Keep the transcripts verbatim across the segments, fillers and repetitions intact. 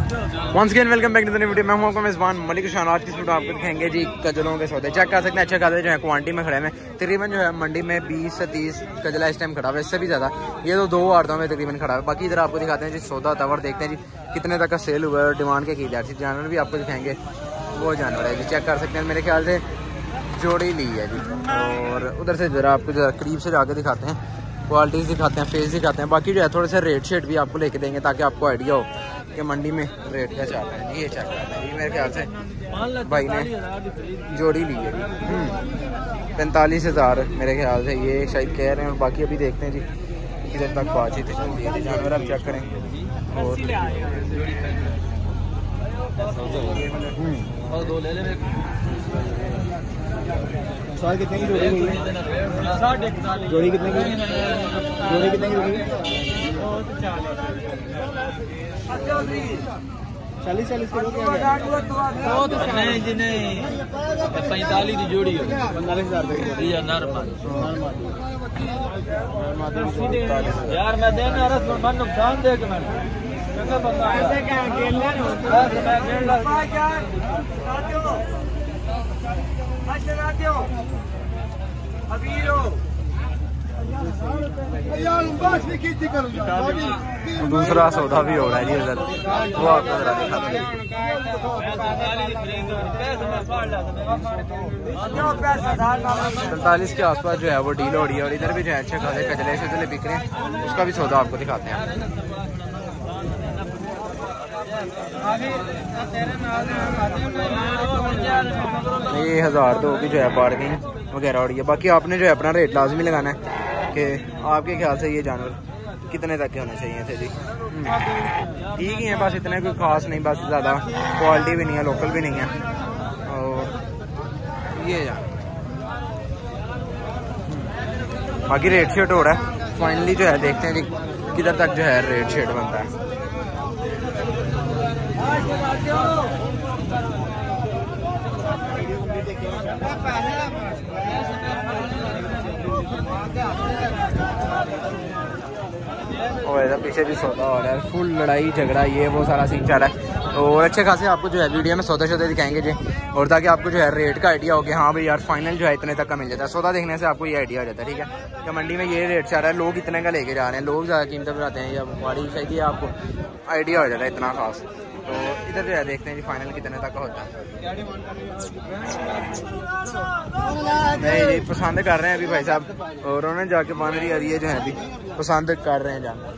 Once again welcome back to the new video. मैं हूं आपका मेज़बान मलिक शान। आज की वीडियो आपको दिखाएंगे जी कजलों के सौदे। चेक कर सकते हैं अच्छे खासे जो है क्वांटिटी में खड़े हैं। तकरीबन जो है मंडी में बीस से तीस कजला इस टाइम खड़ा हुआ है, इससे भी ज़्यादा। ये तो दो आड़तों में तकरीबन खड़ा है। बाकी इधर आपको दिखाते हैं जी सौदा होता है और देखते हैं जी कितने तक का सेल हुआ है, डिमांड के की जा रही है। जानवर भी आपको दिखाएंगे, वो जानवर है जी। चेक कर सकते हैं, मेरे ख्याल से जोड़ी ली है जी। और उधर से ज़रा आपको ज़रा करीब से जाके दिखाते हैं, क्वालिटीज़ दिखाते हैं, फेस दिखाते हैं। बाकी जो है थोड़े से रेट शेट भी आपको लेके देंगे ताकि आपको आइडिया हो कि मंडी में रेट क्या चल रहा है। ये चेक करते हैं जी, मेरे ख्याल से भाई ने जोड़ी ली है जी पैंतालीस हज़ार मेरे ख्याल से ये शायद कह रहे हैं। और बाकी अभी देखते हैं जी किधर तक बातचीत चलती है। जानवर आप चेक करें। और सवाल कितने की जोड़ी हुई है? जोड़ी कितने की जोड़ी कितने की होगी? चालीस चालीस किलो के नहीं जी नहीं, पैंतालीस की जोड़ी है, पैंतालीस हजार यार। मैं देना रस मन नुकसान देख मैं दूसरा सौदा भी हो रहा है जी उधर, वो आपको जरा दिखाते हैं। पैंतालीस के आसपास जो है वो डील हो रही है। और इधर भी जो है अच्छे खासे कजले शजले बिक रहे हैं, उसका भी सौदा आपको दिखाते हैं। ये हज़ार दो की जो है बार्गेनिंग वगैरह हो रही है। बाकी आपने जो है अपना रेट लाजमी लगाना है कि आपके ख्याल से ये जानवर कितने तक के होने चाहिए थे जी। ठीक ही है, बस इतने कोई खास नहीं, बस ज़्यादा क्वालिटी भी नहीं है, लोकल भी नहीं है। और ये जानवर बाकी रेट शेट हो रहा है। फाइनली जो है देखते हैं जी किधर तक जो है रेट शेट बनता है। और इधर पीछे भी सौदा हो रहा है, फुल लड़ाई झगड़ा ये वो सारा सीन चल रहा है। और अच्छे खासे आपको जो है वीडियो में सौदे शौदे दिखाएंगे जी, और ताकि आपको जो है रेट का आइडिया हो कि हाँ भाई यार फाइनल जो है इतने तक का मिल जाता है। सौदा देखने से आपको ये आइडिया हो जाता है, ठीक है, कि मंडी में ये रेट चल रहा है, लोग इतने का लेके जा रहे हैं, लोग ज़्यादा कीमतें पर आते हैं या बड़ी चाहिए, आपको आइडिया हो जाता है इतना खास। तो इधर जो है देखते हैं जी फाइनल कितने तक का होता है। नहीं जी पसंद कर रहे हैं अभी भाई साहब, और उन्होंने जाके मान रही है, ये जो है अभी पसंद कर रहे हैं जानवर।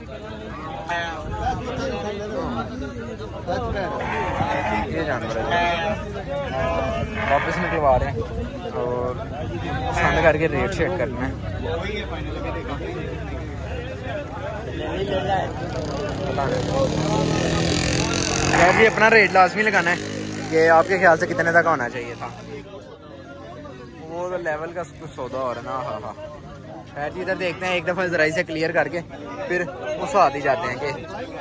ये जानवर है वापस निकलवा रहे हैं और पसंद करके रेट शेट करना है। यार जी अपना रेट लाजमी लगाना है कि आपके ख्याल से कितने तक होना चाहिए था। वो तो लेवल का कुछ सौदा हो रहा है ना। हाँ हाँ खैर जी, इधर देखते हैं एक दफ़ा जरा से क्लियर करके फिर उस हाथ ही जाते हैं कि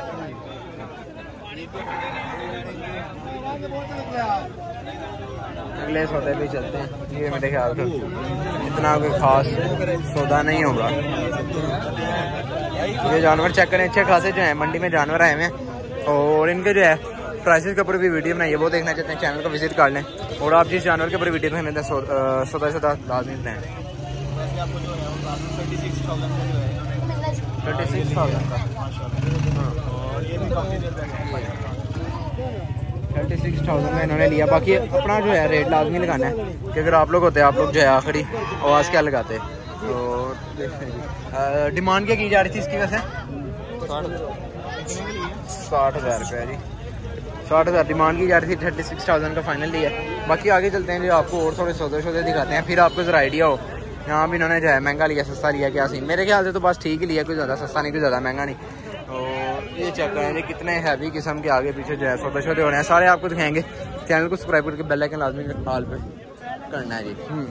अगले सौदे भी चलते हैं। ये मेरे ख्याल से इतना कोई खास सौदा नहीं होगा। ये जानवर चेक करें, अच्छे खासे जो है मंडी में जानवर आए हुए हैं, और इनके जो है प्राइसेस के ऊपर भी वीडियो बनाई है, वो देखना चाहते हैं चैनल को विजिट कर लें। और आप जिस जानवर के ऊपर वीडियो देखने देते हैं सौदा सौदा लाजमी दें। थर्टी सिक्स थाउजेंड का थर्टी सिक्स थाउजेंड में इन्होंने लिया। बाकी अपना जो है रेट लाजमी लगाना है कि अगर आप लोग होते हैं, आप लोग जो है आखिरी आवाज़ क्या लगाते। तो डिमांड क्या की जा रही थी इसकी वैसे? साठ हज़ार रुपये जी, साठ हज़ार डिमांड की जा रही थी, थर्टी सिक्स थाउजेंड का फाइनल लिया। बाकी आगे चलते हैं जो आपको और थोड़े सौदे सौदे दिखाते हैं, फिर आपको ज़रा आइडिया हो। यहाँ भी इन्होंने जो है महंगा लिया सस्ता लिया क्या सीन। मेरे ख्याल से तो बस ठीक ही लिया, कोई ज़्यादा सस्ता नहीं, कोई ज़्यादा महंगा नहीं। और ये चेक करें जी कितने हैवी किस्म के आगे पीछे जो है सौदे शौदे हो रहे हैं, सारे आपको दिखाएंगे। चैनल को सब्सक्राइब करके बेल आइकन लाजमी हाल पे करना है जी।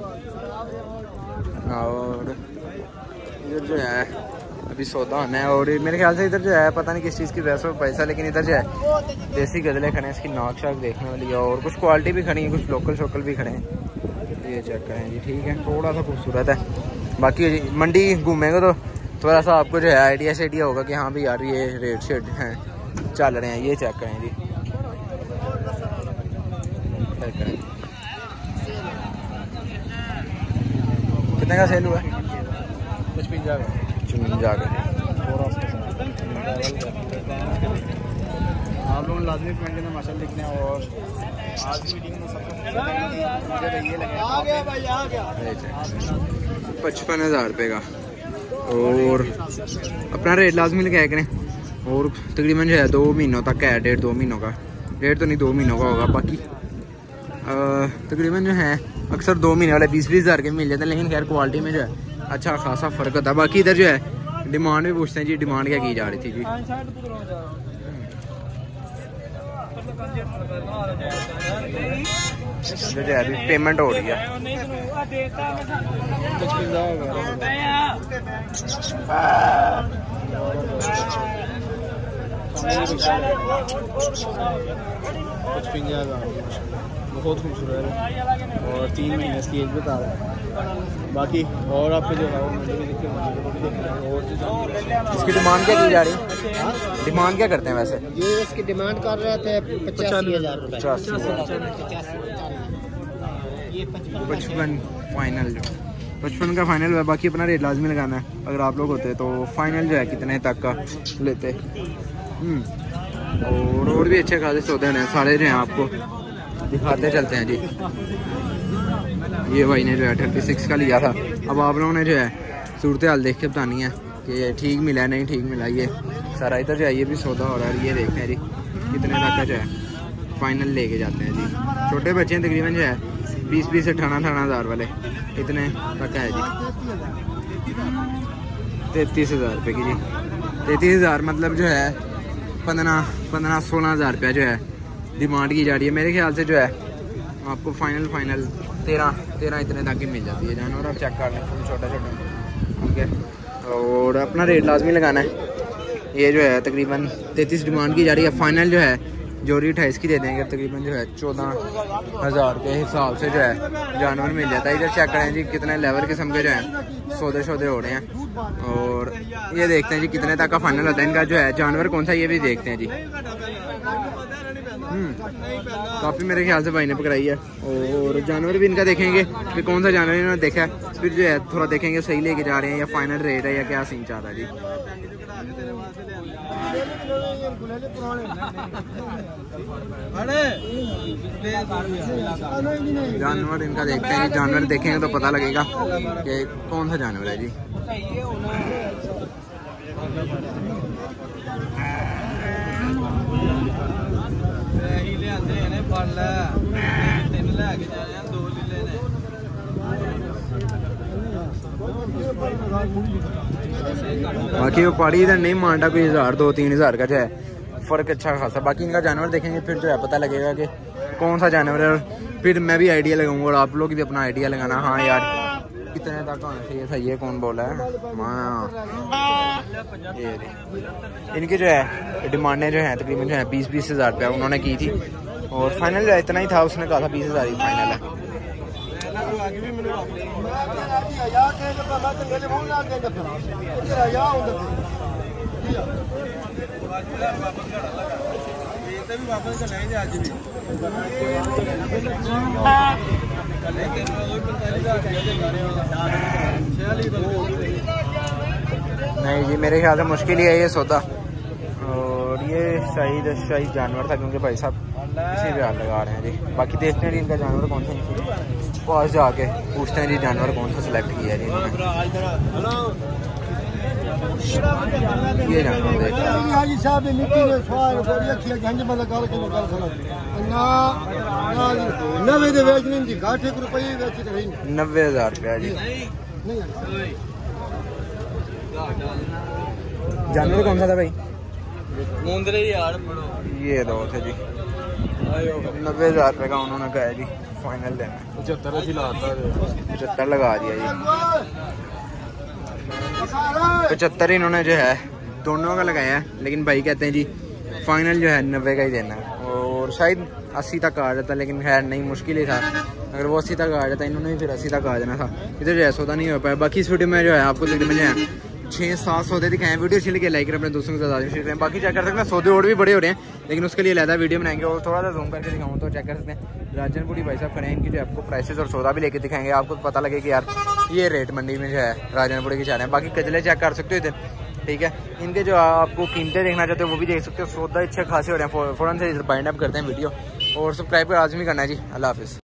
और इधर जो है अभी सौदा होना है, और मेरे ख्याल से इधर जो है पता नहीं किस चीज़ की वैसे पैसा, लेकिन इधर जो है देसी गजले खड़े हैं, इसकी नाक शाक देखने वाली है, और कुछ क्वालिटी भी खड़ी है, कुछ लोकल शोकल भी खड़े हैं। ये चेक करें जी, ठीक है, थोड़ा सा खूबसूरत है। बाकी मंडी घूमेंगे तो थोड़ा सा आपको जो है आइडिया से आइडिया होगा कि हाँ भाई यार ये रेट शेट हैं, चल रहे हैं। ये चेक करें जी, चेक करें कितने का सेल हुआ है? पचपन का चुनिंजा का। आप लोग लाजमी कमेंट करना माशाल्लाह लिखने। और आज की मीटिंग में सबसे ये लगे आ गया भाई आ गया पचपन हज़ार रुपये का। और अपना रेट लाजमी लगाया करें। और तकरीबन जो है दो महीनों तक का है, डेढ़ दो महीनों का, डेढ़ तो नहीं दो महीनों का होगा। बाकी तकरीबन जो है अक्सर दो महीने वाले बीस बीस हज़ार के मिल जाते हैं, लेकिन खैर क्वालिटी में जो है अच्छा खासा फ़र्क होता है। बाकी इधर जो है डिमांड भी पूछते हैं जी, डिमांड क्या की जा रही थी जी? जो है अभी पेमेंट हो रही है। बहुत खूबसूरत है और तीन महीने इसकी एज बता रहा है। बाकी और आपके जो है इसकी डिमांड क्या की जा रही है? डिमांड क्या करते हैं वैसे? ये इसकी डिमांड कर रहे थे पचासी हज़ार रुपये। पचपन फाइनल, जो पचपन का फाइनल है। बाकी अपना रेट लाजमी लगाना है। अगर आप लोग होते तो फाइनल जो है कितने तक का लेते। और और भी अच्छे खासे सौदे हैं सारे जो हैं, आपको दिखाते चलते हैं जी। ये भाई ने जो है थर्टी सिक्स का लिया था। अब आप लोगों ने जो है सूरत हाल देख के बतानी है कि ठीक मिला है नहीं ठीक मिला। ये सारा इधर जो है ये भी सौदा हो रहा है। ये देखते हैं जी कितने तक का जो है फाइनल लेके जाते हैं जी। छोटे बच्चे हैं तकरीबन जो है बीस बीस अठारह अठारह हज़ार वाले, इतने तक का है जी। तैंतीस हज़ार रुपये की जी। तैंतीस हज़ार मतलब जो है पंद्रह पंद्रह सोलह हज़ार रुपया जो है डिमांड की जा रही है। मेरे ख्याल से जो है आपको फाइनल फाइनल तेरह तेरह इतने तक की मिल जाती है जानवर। आप चेक कर लें फुल छोटा छोटा, ठीक है। और अपना रेट लाजमी लगाना है। ये जो है तकरीबन तैंतीस डिमांड की जा रही है। फाइनल जो है जोड़ी अट्ठाईस की दे देंगे, तकरीबन जो है चौदह हज़ार के हिसाब से जो है जानवर मिल जाता है। इधर चेक करें जी कितने लेवल किस्म के जो है सौदे सौदे हो रहे हैं। और ये देखते हैं जी कितने तक का फाइनल होता है इनका जो है जानवर कौन सा, ये भी देखते हैं जी। काफ़ी मेरे ख्याल से भाई ने पकड़ाई है। और जानवर भी इनका देखेंगे कि कौन सा जानवर इन्होंने देखा है, फिर जो है थोड़ा देखेंगे सही लेके जा रहे हैं या फाइनल रेट है या क्या सीन चाह रहा है जी। जानवर इनका देखते हैं, जानवर देखेंगे तो पता लगेगा कि कौन सा जानवर है जी। बाकी वो पहाड़ी इधर नहीं मांडा कोई हज़ार दो तीन हज़ार का जो है फ़र्क अच्छा खासा। बाकी इनका जानवर देखेंगे फिर जो है पता लगेगा कि कौन सा जानवर है। फिर मैं भी आइडिया लगाऊंगा और आप लोग भी अपना आइडिया लगाना। हाँ यार कितने तक होना चाहिए था, ये कौन बोला है? हाँ ये इनकी जो है डिमांडें जो हैं तकरीबन जो है बीस बीस हज़ार रुपया उन्होंने की थी। और फाइनल जो है इतना ही था, उसने कहा था बीस हज़ार ही फाइनल है। नहीं जी मेरे ख्याल से मुश्किल ही है ये सौदा। और ये शायद शायद जानवर था क्योंकि भाई साहब इसी पे हाथ लगा रहे हैं जी। बाकी देखते हैं जी इनका जानवर कौन सा, पास जाके पूछते हैं जी जानवर कौन सा सिलेक्ट किया है जी इन्होंने। ये जानवर देखते हैं नब्बे हज़ार रुपया जी। जानवर कौन सा था भाई? ये दो थे जी। नब्बे हज़ार रुपये का उन्होंने कहा जी फाइनल देना। पचहत्तर पचहत्तर लगा दिया जी। पचहत्तर इन्होंने जो है दोनों का लगाया है, लेकिन भाई कहते हैं जी फाइनल जो है नब्बे का ही देना है। और शायद अस्सी तक आ जाता, लेकिन खैर नहीं मुश्किल ही था। अगर वो अस्सी तक आ जाता इन्होंने भी फिर अस्सी तक आ जाना था। इधर जो है सौदा नहीं हो पाया। बाकी इस वीडियो में जो है आपको तकरीबन जो है छः सात सौदे दिखाए हैं। वीडियो अच्छी लगी लाइक करें, अपने दोस्तों के साथ शेयर करें। बाकी चेक कर सकते हैं सौदे और भी बड़े हो रहे हैं, लेकिन उसके लिए अलग वीडियो बनाएंगे और थोड़ा सा जूम करके दिखाऊँ तो चेक कर सकते हैं। राजनपुरी भाई साहब खड़े हैं, इनकी जो आपको प्राइसेस और सौदा भी लेके दिखाएंगे, आपको पता लगे कि यार ये रेट मंडी में जो है राजनपुरी के चाह रहे हैं। बाकी कजले चेक कर सकते हो इधर, ठीक है। इनके जो आपको कीमतें देखना चाहते हो वो भी देख सकते हो। सौदा अच्छे खासे हो रहे हैं। फ़ौरन से इधर बाइंड अप करते हैं वीडियो और सब्सक्राइब कर आजमी करना है जी। अल्लाह हाफिज़।